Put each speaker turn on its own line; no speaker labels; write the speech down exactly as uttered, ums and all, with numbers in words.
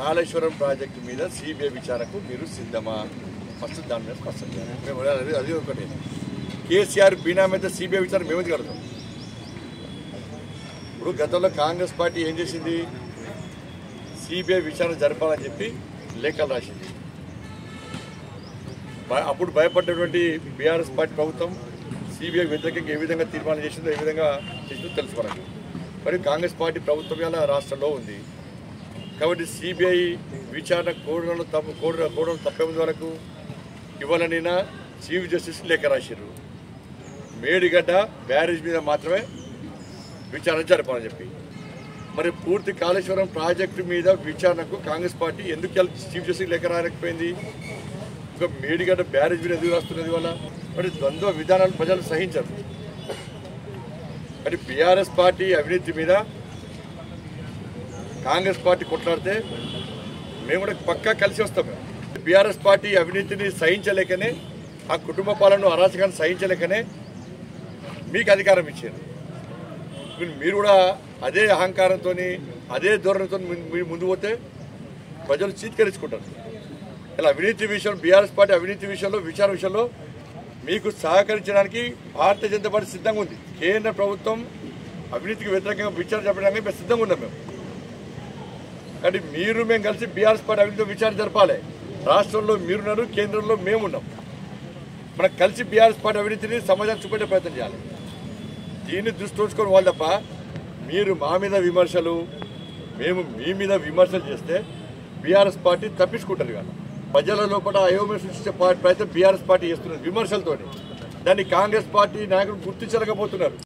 Kaleshwaram project మీద CBI విచారణకు మీరు సిద్ధమా? ఫస్ట్ దాని మీద స్పష్టం చేయాలి. మేము అది అది ఒకటి కేసీఆర్ బీనా మీద సిబిఐ విచారణ మేమేది కడతాం. ఇప్పుడు గతంలో కాంగ్రెస్ పార్టీ ఏం చేసింది? సిబిఐ విచారణ జరపాలని చెప్పి లేఖలు రాసింది. అప్పుడు భయపడ్డటువంటి బీఆర్ఎస్ పార్టీ ప్రభుత్వం సిబిఐ వ్యతిరేకంగా ఏ విధంగా తీర్మానం చేసిందో ఏ విధంగా చేసిందో తెలుసుకోవాలి. మరి కాంగ్రెస్ పార్టీ ప్రభుత్వం ఇలా రాష్ట్రంలో ఉంది కాబట్టి సిబిఐ విచారణ కోడలు తప్పు కోడ కోడలు తప్పేందు వరకు ఇవ్వాలనైనా చీఫ్ జస్టిస్ లేఖ రాశారు. మేడిగడ్డ బ్యారేజ్ మీద మాత్రమే విచారణ జరపాలని చెప్పి. మరి పూర్తి కాళేశ్వరం ప్రాజెక్టు మీద విచారణకు కాంగ్రెస్ పార్టీ ఎందుకు చీఫ్ జస్టిస్ లేఖ రాయలేకపోయింది? ఇంకా మేడిగడ్డ బ్యారేజ్ మీద ఎందుకు రాస్తున్నది వల్ల? మరి ద్వంద్వ విధానాలు ప్రజలు సహించరు. మరి బీఆర్ఎస్ పార్టీ అవినీతి మీద కాంగ్రెస్ పార్టీ కొట్లాడితే మేము కూడా పక్కా కలిసి వస్తాం. బీఆర్ఎస్ పార్టీ అవినీతిని సహించలేకనే, ఆ కుటుంబ పాలన అరాచకాన్ని సహించలేకనే మీకు అధికారం ఇచ్చారు. మీరు కూడా అదే అహంకారంతో అదే ధోరణితో మీరు ముందు పోతే ప్రజలు చీత్కరించుకుంటారు. ఇలా అవినీతి విషయం బీఆర్ఎస్ పార్టీ అవినీతి విషయంలో విచారణ విషయంలో మీకు సహకరించడానికి భారతీయ జనతా పార్టీ సిద్ధంగా ఉంది. కేంద్ర ప్రభుత్వం అవినీతికి వ్యతిరేకంగా విచారణ జరపడానికి మేము సిద్ధంగా ఉన్నాం. మేము కానీ మీరు మేము కలిసి బీఆర్ఎస్ పార్టీ అవినీతితో విచారణ జరపాలి. రాష్ట్రంలో మీరున్నారు, కేంద్రంలో మేమున్నాం. మనకు కలిసి బీఆర్ఎస్ పార్టీ అవినీతిని సమాజానికి చూపెట్టే ప్రయత్నం చేయాలి. దీన్ని దృష్టి ఉంచుకొని వాళ్ళు తప్ప మీరు మా మీద విమర్శలు, మేము మీ మీద విమర్శలు చేస్తే బీఆర్ఎస్ పార్టీ తప్పించుకుంటారు. కదా ప్రజల లోపల అయోమయం సృష్టించే ప్రయత్నం బీఆర్ఎస్ పార్టీ చేస్తున్నారు విమర్శలతోని. దాన్ని కాంగ్రెస్ పార్టీ నాయకులు గుర్తించలేకపోతున్నారు.